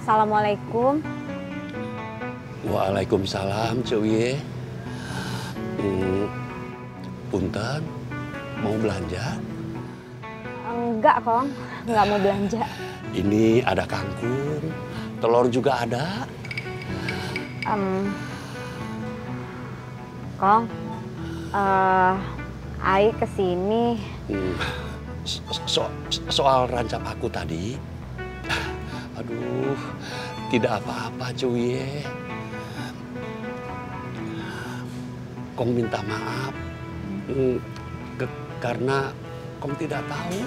Assalamualaikum. Waalaikumsalam, Cewie. Punten, mau belanja? Enggak, Kong. Enggak mau belanja. Ini ada kangkung, telur juga ada. Kong, Ai kesini. Soal rancap aku tadi, aduh, tidak apa-apa, Cewie. Kong minta maaf, karena Kong tidak tahu.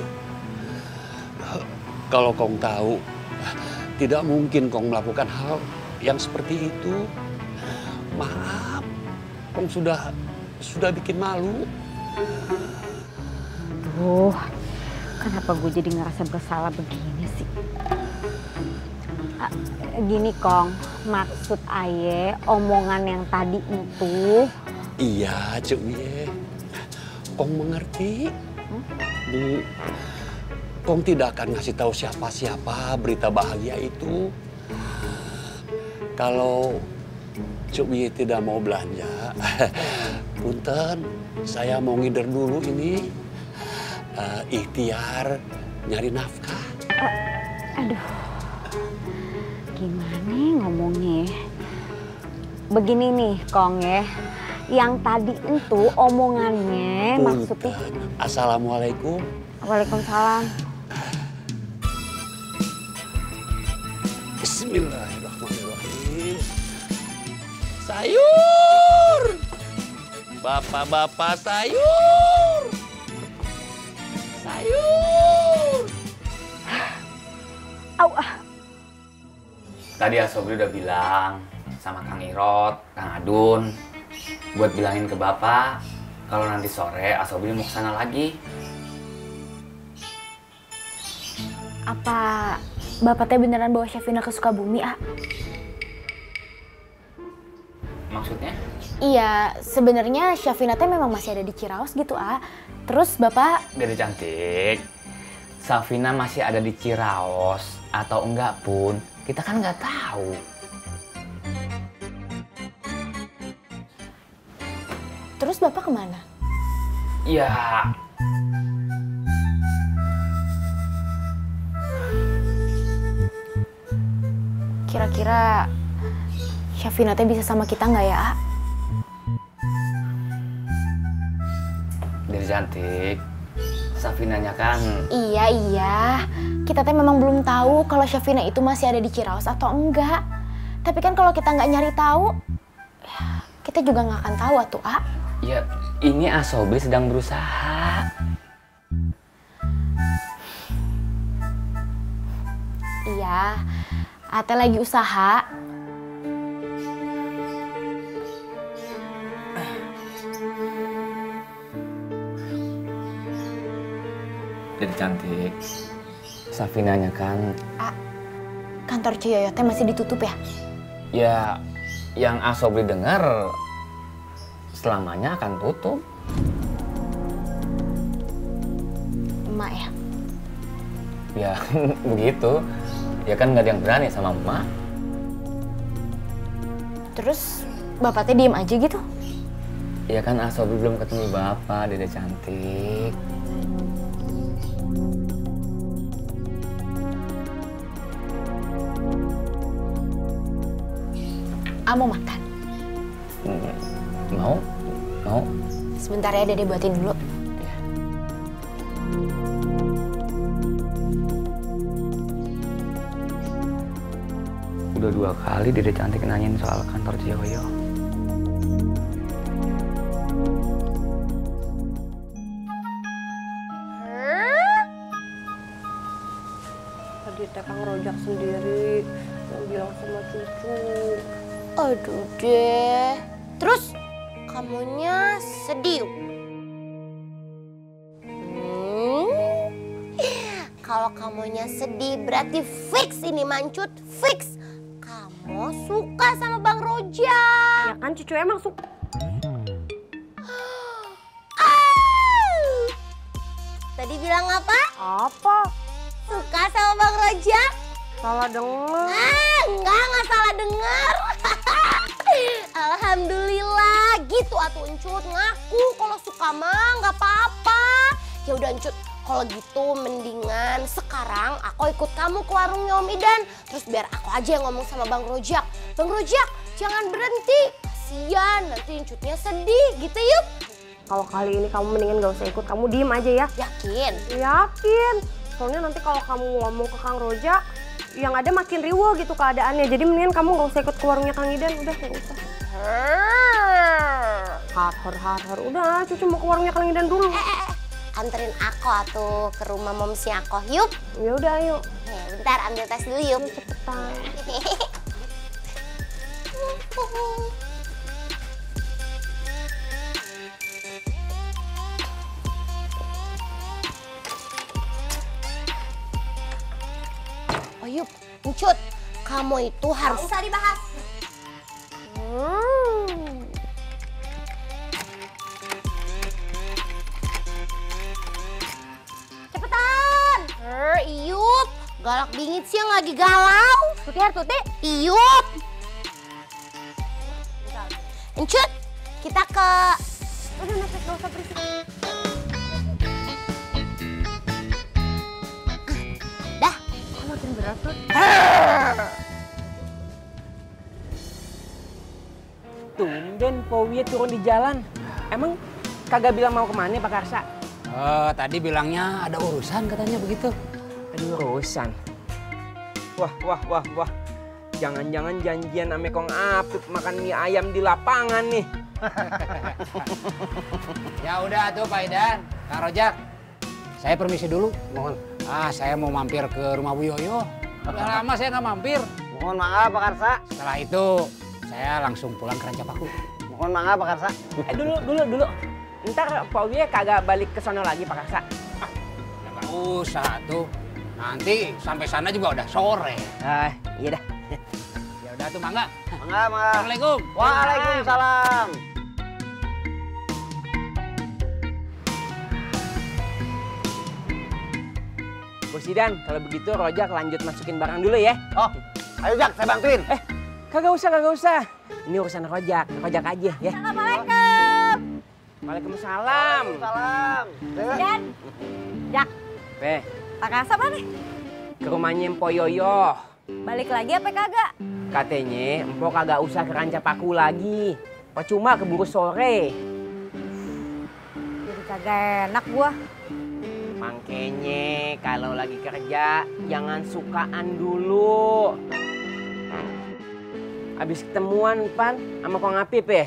Kalau Kong tahu, tidak mungkin Kong melakukan hal yang seperti itu. Maaf, Kong sudah bikin malu. Duh, kenapa gue jadi ngerasa bersalah begini sih? Gini, Kong, maksud Aye omongan yang tadi itu. Iya, Cewie. Kong mengerti. Kong tidak akan ngasih tahu siapa-siapa berita bahagia itu. Kalau Cewie tidak mau belanja, punten, saya mau ngider dulu ini. Ikhtiar nyari nafkah. Aduh, gimana ngomongnya? Begini nih, Kong ya. Yang tadi itu omongannya maksudnya. Assalamualaikum. Waalaikumsalam. Bismillahirrahmanirrahim. Sayur. Bapak-bapak sayur. Sayur. Au. Tadi Asobri udah bilang sama Kang Irot, Kang Adun, buat bilangin ke Bapak kalau nanti sore Asobri mau kesana lagi. Apa Bapak teh beneran bawa Syafina ke Sukabumi, A? Maksudnya? Iya, sebenarnya Syafina teh memang masih ada di Ciraos gitu, A. Terus Bapak... Dede cantik, Syafina masih ada di Ciraos atau enggak pun, kita kan nggak tahu. Terus Bapak kemana? Ya, kira-kira Syafina teh bisa sama kita nggak ya, A? Dede cantik, Syafinanya kan... Iya. Kita teh memang belum tahu kalau Syafina itu masih ada di Ciraos atau enggak. Tapi kan kalau kita nggak nyari tahu, ya, kita juga nggak akan tahu atuh, A. Ya, ini Asobri sedang berusaha. Iya, Ate lagi usaha. Dede cantik, Syafinanya kan... A, kantor Ciyoyo teh masih ditutup ya? Ya, yang Asobri dengar selamanya akan tutup. Emak ya? Ya, begitu. Ya kan nggak ada yang berani sama emak. Terus Bapak teh diem aja gitu? Ya kan Asobri belum ketemu Bapak, Dede cantik. A mau makan? Mau? Mau? Sebentar ya, Dede buatin dulu. Ya. Udah 2 kali Dede cantik nanyain soal kantor Ciyoyo. Tadi teh Kang Rojak sendiri yang bilang sama cucu. Aduh deh. Terus kamunya sedih. Kalau kamunya sedih berarti fix ini Mancut, fix. Kamu suka sama Bang Rojak. Ya kan cucu emang suka. Tadi bilang apa? Apa? Suka sama Bang Rojak? Salah denger. Enggak salah dengar. Alhamdulillah, gitu atuh Encut. Ngaku kalau suka mah nggak apa-apa. Ya udah Encut, kalau gitu mendingan sekarang aku ikut kamu ke warungnya Om Idan. Terus biar aku aja yang ngomong sama Bang Rojak. Bang Rojak, jangan berhenti. Kasian, nanti Encutnya sedih gitu yuk. Kalau kali ini kamu mendingan gak usah ikut, kamu diem aja ya. Yakin? Yakin. Soalnya nanti kalau kamu ngomong ke Kang Rojak, yang ada makin riweuh gitu keadaannya. Jadi mendingan kamu gak usah ikut ke warungnya Kang Idan, udah gak usah. Har. Udah, Cucu mau ke warungnya Kang Idan dulu. Anterin aku atuh ke rumah momsi aku, yuk. Ya udah, ayo. Bentar, ambil tas dulu yuk. Cepetan. Oh yuk, Encut, kamu itu harus... Usah dibahas. Cepetan! Iyup, galak bingit sih yang lagi galau. Tuti, Tuti. Iyup. Encut, kita ke... Udah, Nafis, gak usah berisik. Dah. Makin berat tuh. Tumben Powie turun di jalan. Emang kagak bilang mau kemana Pak Karsa? Tadi bilangnya ada urusan katanya begitu. Ada urusan. Wah. Jangan-jangan janjian ame Kong Apip makan mie ayam di lapangan nih. Ya udah tuh Pak Idan, Kang Rojak. Saya permisi dulu. Mohon. Saya mau mampir ke rumah Bu Yoyo. Udah lama saya nggak mampir. Mohon maaf Pak Karsa. Setelah itu saya langsung pulang ke Rancapaku. Mohon maaf Pak Karsa. Dulu. Ntar Powie kagak balik ke sono lagi Pak Karsa. Ya nggak usah tuh. Nanti sampai sana juga udah sore. Iya dah. Ya udah tuh mangga. Mangga. Assalamualaikum. Waalaikumsalam. Bos Idan, kalau begitu Rojak lanjut masukin barang dulu ya. Oh, ayo Jak, saya bantuin. Kagak usah. Ini urusan Rojak aja ya. Assalamualaikum. Waalaikumsalam. Salam. Dan, Jak, Pak Karsa mana? Ke rumahnya Empo Yoyo. Balik lagi apa kagak? Katanya Empo kagak usah ke Rancapaku lagi. Percuma keburu sore. Jadi kagak enak gua. Makanya kalau lagi kerja jangan sukaan dulu. Habis ketemuan Pan sama Kong Apip ya?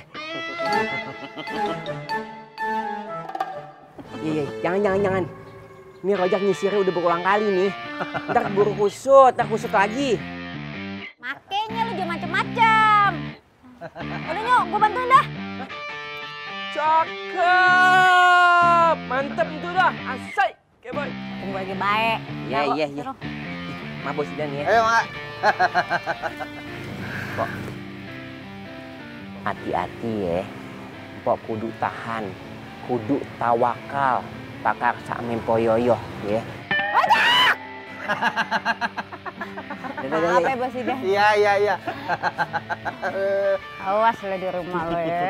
Iya, jangan. Ini Rojak nyisirnya udah berulang kali nih. Ntar keburu kusut lagi. Makanya lu jangan macem-macem. Udah Nyok, gua bantuin dah. Cakep, mantep itu dah, asai. Oke boy. Tunggu lagi baik. Iya. Ma Bos Idan ya. Ayo Mak. Pok, hati-hati ya. Pok kudu tahan, kudu tawakal. Pak Karsa Empo Yoyo ya. Apa ya Bos Idan? Iya. Awas lo di rumah lo ya.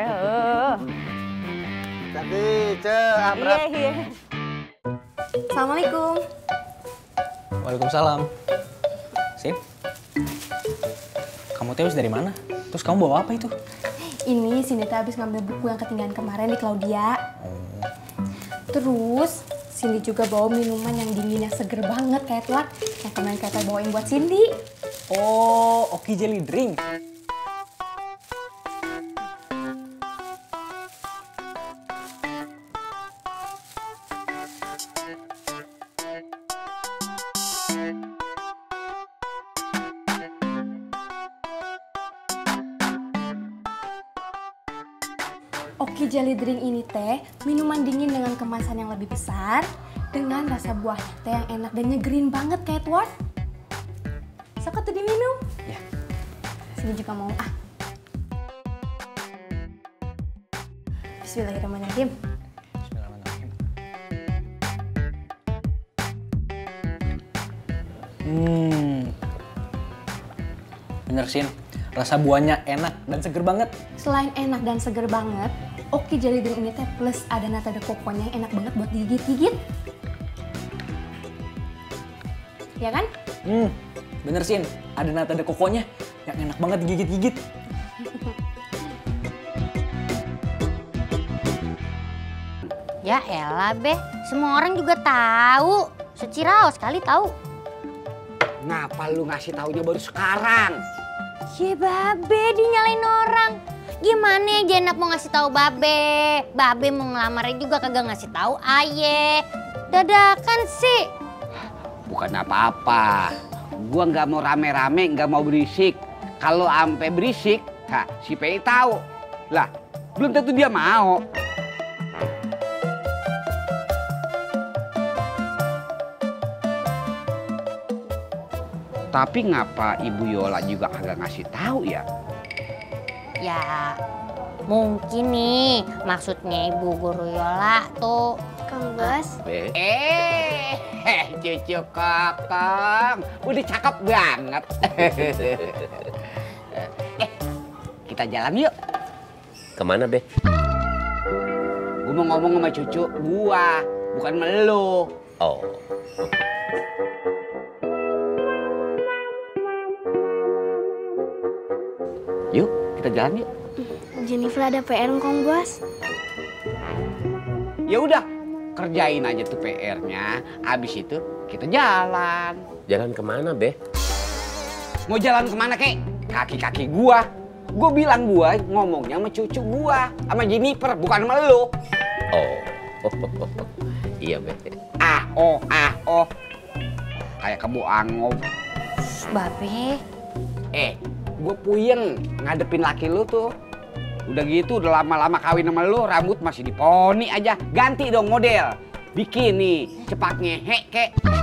Jadi, Abrat. Iya. Assalamualaikum. Waalaikumsalam. Sin, kamu teh dari mana? Terus kamu bawa apa itu? Ini Cindy habis ngambil buku yang ketinggalan kemarin di Claudia. Terus Cindy juga bawa minuman yang dinginnya seger banget kayak Tuan. Yang kemarin kata bawain buat Cindy. Oh, Oki Jelly Drink. Oki Jelly Drink ini teh minuman dingin dengan kemasan yang lebih besar dengan rasa buahnya teh yang enak dan nyegerin banget kayak Tuan. Sok tuh diminum. Ya. Sini juga mau Bismillahirrahmanirrahim. Bismillahirrahmanirrahim. Bener, Sin. Rasa buahnya enak dan seger banget. Selain enak dan seger banget, Oki Jelly Drink ini teh plus ada nata de coconya yang enak banget buat digigit-gigit. Ya kan? Bener, Sin. Ada nata de coconya yang enak banget digigit-gigit. Ya elah Beh, semua orang juga tahu. Seciraos kali tahu. Ngapa lu ngasih taunya baru sekarang? Ya Babe dinyalain orang. Gimana aja enak mau ngasih tahu Babe? Babe mau ngelamarnya juga kagak ngasih tahu Aye. Dadakan sih. Bukan apa-apa. Gua nggak mau rame-rame, nggak mau berisik. Kalau ampe berisik, si Pei tahu. Lah, belum tentu dia mau. Tapi ngapa Ibu Yola juga kagak ngasih tahu ya? Ya mungkin nih maksudnya Ibu Guru Yola tuh. Kang Bos. Cucu Kokong, udah cakep banget. Kita jalan yuk. Kemana, Be? Gue mau ngomong sama cucu gua, bukan sama lu. Oh. Yuk, kita jalan yuk. Jennifer ada PR Kang Bos. Ya udah, kerjain aja tuh PR-nya. Abis itu kita jalan. Jalan kemana, Be? Mau jalan kemana, kek? Kaki-kaki gua. Gua bilang gua ngomongnya sama cucu gua, sama Jennifer, bukan sama lu. Oh. Iya, Be. Oh. Kayak kebo angop. Babe. Gue puyeng ngadepin laki lu tuh. Udah gitu, udah lama-lama kawin sama lu, rambut masih diponi aja. Ganti dong model. Bikin nih, cepat ngehe kek.